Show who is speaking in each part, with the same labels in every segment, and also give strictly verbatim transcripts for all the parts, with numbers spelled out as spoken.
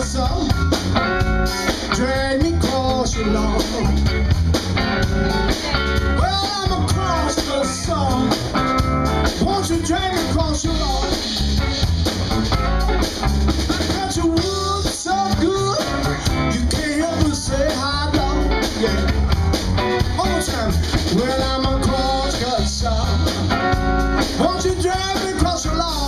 Speaker 1: saw, drag me across your lawn. Well, I'm across the song. Won't you drag me across your lawn? I got your wood so good, you can't help but say hi, dog. Yeah. One more time. Well, I'm across the song. Won't you drag me across your lawn?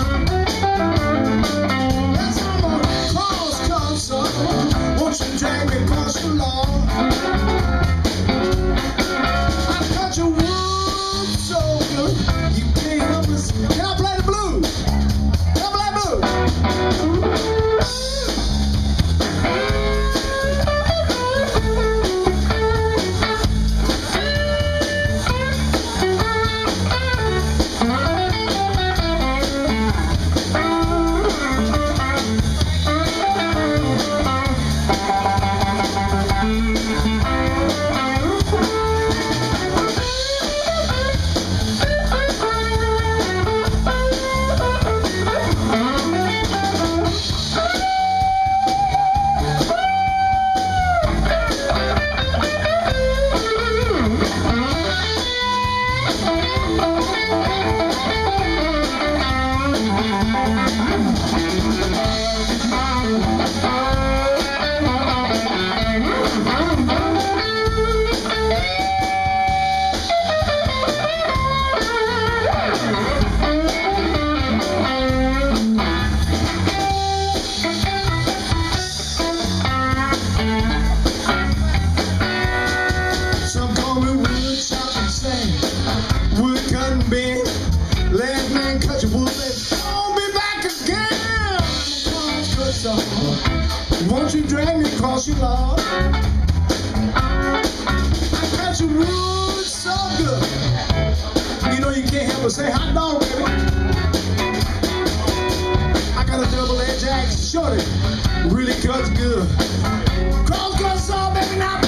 Speaker 1: Won't you drag me across your lawn? I got your wood so good, you can't help us. Can I play the blues? Can I play blues? Last man cut your wood, baby. I'll be back again. Won't you drag me across your lawn? I got your wood so good, you know you can't help but say hot dog, baby. I got a double edged axe, shorty, really cuts good. Cross cut saw, baby, now.